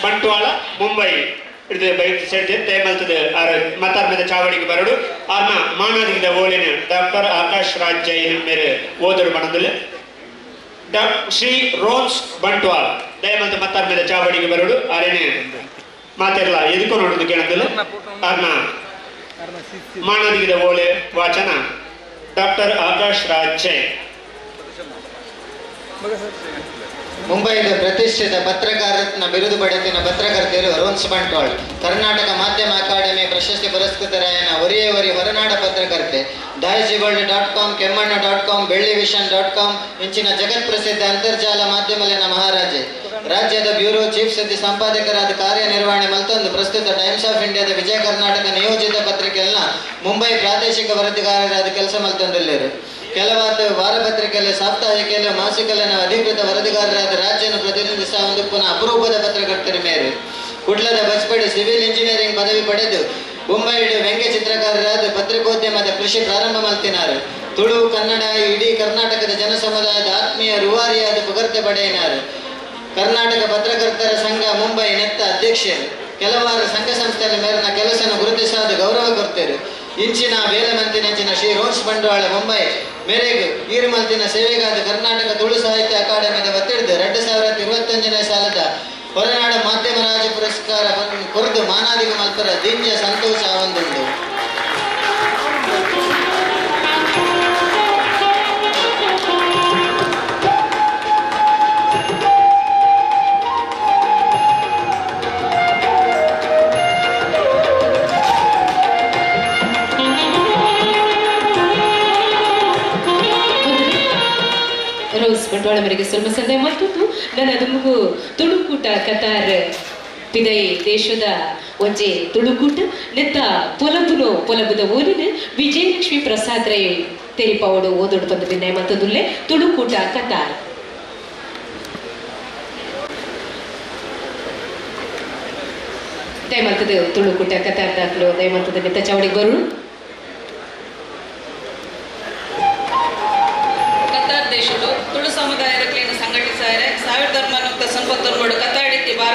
ಬಂಟ್ವಾಳ ಮುಂಬೈ ಇದು ಬೈಕ್ ಸೆಡ್ದೆ ತೇಮಲ್ತದ ಮತಾರ್ ಮೇಲೆ ಚಾವಡಿಗೆ ಬರಡು ಆರ್ನ ಮಾನಾದಿಗಿದ ಓಲಿನ ಡಾಕ್ಟರ್ ಆಕಾಶ್ ರಾಜ್ ಜೈನ್ ಮೇರೆ ಓದರು ಬಣದಲ್ಲಿ ಶ್ರೀ ರೋನ್ಸ್ ಬಂಟ್ವಾಲ್ ದಯಮಂತ ಮತ್ತಾರ ಮೇಲೆ ಚಾವಡಿಗೆ ಬರಡು ಆರೇನೆ ಮಾತೆಲ್ಲ ಎದಕ್ಕೂ ನೋಡುದು ಕೇಳದಲ್ಲ ಆರ್ನ ಮಾನಾದಿಗಿದ ಓಲೆ ವಾಚನ ಡಾಕ್ಟರ್ ಆಕಾಶ್ ರಾಜ್ ಜೈನ್ ಮುಂಬೈದ ಪ್ರತಿಷ್ಠಿತ ಪತ್ರಕಾರತ್ನ ಬಿರುದು ಪಡೆದಿನ ಪತ್ರಕರ್ತೆಯರು ರೋನ್ಸ್ ಬಂಟ್ವಾಳ್ ಕರ್ನಾಟಕ ಮಾಧ್ಯಮ ಅಕಾಡೆಮಿ ಪ್ರಶಸ್ತಿ ಪುರಸ್ಕೃತರಾಯನ ಒರಿಯೇವರಿ ಹೊರನಾಡ ಪತ್ರಕರ್ತೆ daisygolಡ್.com ಕೆಮ್ಮಣ್ಣ.com ಬೆಳ್ಳಿವಿಷನ್.com ಇಂಚಿನ ಜಗತ್ ಪ್ರಸಿದ್ಧ ಅಂತರ್ಜಾಲ ಮಾಧ್ಯಮಲಿನ ಮಹಾರಾಜೆ ರಾಜ್ಯದ ಬ್ಯೂರೋ ಚೀಫ್ ಸುದ್ದಿ ಸಂಪಾದಕರಾದ ಕಾರ್ಯನಿರ್ವಹಣೆ ಮಲ್ತೊಂದು ಪ್ರಸ್ತುತ ಟೈಮ್ಸ್ ಆಫ್ ಇಂಡಿಯಾದ ವಿಜಯ ಕರ್ನಾಟಕ ನಿಯೋಜಿತ ಪತ್ರಿಕೆಯನ್ನ ಮುಂಬೈ ಪ್ರಾದೇಶಿಕ ವರದಿಗಾರರಾದ ಕೆಲಸ ಮಲ್ತೊಂದಲ್ಲಿರು ಕೆಲವಾದ ವಾರಪತ್ರಿಕೆಯಲ್ಲಿ ಸಾಪ್ತಾಹಿಕೆಯಲ್ಲಿ ಮಾಸಿಕಲ್ಲಿನ ಅಧಿಕೃತ ವರದಿಗಾರರಾದ ರಾಜ್ಯವನ್ನು ಪ್ರತಿನಿಧಿಸುವ ಒಂದು ಪುನಃ ಅಪರೂಪದ ಪತ್ರಕರ್ತರ ಮೇರೆ ಕುಡ್ಲದ ಬಸ್ಪಡಿ ಸಿವಿಲ್ ಇಂಜಿನಿಯರಿಂಗ್ ಪದವಿ ಪಡೆದು ಮುಂಬೈಡು ವ್ಯಂಗ್ಯ ಚಿತ್ರಕಾರರಾದ ಪತ್ರಿಕೋದ್ಯಮದ ಕೃಷಿ ಪ್ರಾರಂಭ ಮಲ್ತಿನಾರು ತುಳು ಕನ್ನಡ ಇಡೀ ಕರ್ನಾಟಕದ ಜನಸಮುದಾಯದ ಆತ್ಮೀಯ ರೂವಾರಿಯಾದ ಪುಗರ್ತೆ ಪಡೆಯಿನಾರು ಕರ್ನಾಟಕ ಪತ್ರಕರ್ತರ ಸಂಘ ಮುಂಬೈ ನೆತ್ತ ಅಧ್ಯಕ್ಷರು ಕೆಲವಾರು ಸಂಘ ಸಂಸ್ಥೆಗಳ ಮೇಲಿನ ಕೆಲಸನ ಗುರುತಿಸಾದ ಗೌರವ ಕೊಡ್ತೇರು ಇಂಚಿನ ಬೇಲಮಂತಿನೆಂಚಿನ ಶ್ರೀ ರೋನ್ಸ್ ಬಂಟ್ವಾಳ ಮುಂಬೈ ಮೇರೆಗೆ ಈರುಮಲ್ತಿನ ಸೇವೆಗಾದ ಕರ್ನಾಟಕ ತುಳು ಸಾಹಿತ್ಯ ಅಕಾಡೆಮಿದ ಒತ್ತಿಡಿದು 2025ನೇ ಸಾಲದ ಹೊರನಾಡ ಮಾಧ್ಯಮ ರಾಜ್ಯ ಪುರಸ್ಕಾರ ಕೊರದು ಮಾನಾದಿಗ ಮಲ್ಪರ ದಿವ್ಯ ಸಂತೋಷ ಹೊಂದುಂಡು ರೋಸ್ ಬಂಟ್ವಾಳ ಮೇರೆಗೆ ಸ್ವಲ್ಪ ಸಂದೇಹ ಮಾಡ್ತಿತ್ತು ನಾನು ಅದು ತುಳುಕೂಟ ಕತಾರ್ ಪಿದೈ ದೇಶದ ಒಂಜೆ ತುಳುಕೂಟ ನೆತ್ತ ಪೊಲಬುದ ಓಲಿನ ವಿಜಯಲಕ್ಷ್ಮಿ ಪ್ರಸಾದ್ ರೈ ತೆರಿಪಾವಡು ಓದೋಡು ಬಂದು ಭಿನ್ನಯ ಮತ್ತದುಲ್ಲೆ ತುಳುಕೂಟ ಕತಾರ್ ದಯಮಂತದ ತುಳುಕೂಟ ಕತಾರ್ ದಾಖಲು ದಯಮಂತದ ನೆತ್ತ ಚಾವಡಿಗೆ ಬರೋಣ ದೇಶದ ತುಳು ಸಮುದಾಯದ ಸಂಘಟಿಸಿದ್ದಾರೆ 1919 ಕತಾಡಿತ್ತಿ